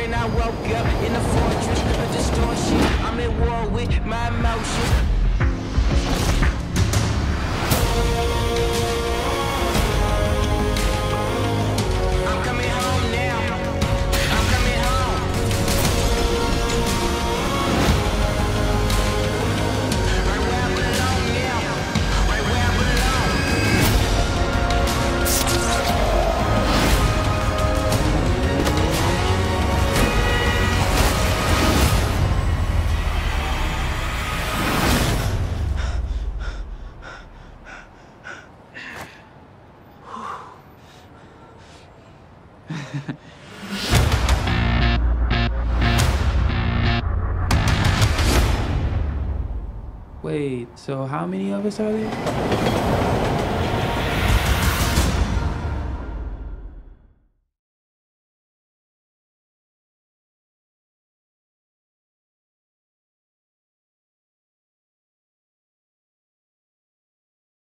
morning I woke up in a fortress of distortion. I'm at war with my emotions. I'm coming home now. I'm coming home. Right where I belong now. Right where I belong. Wait, so how many of us are there?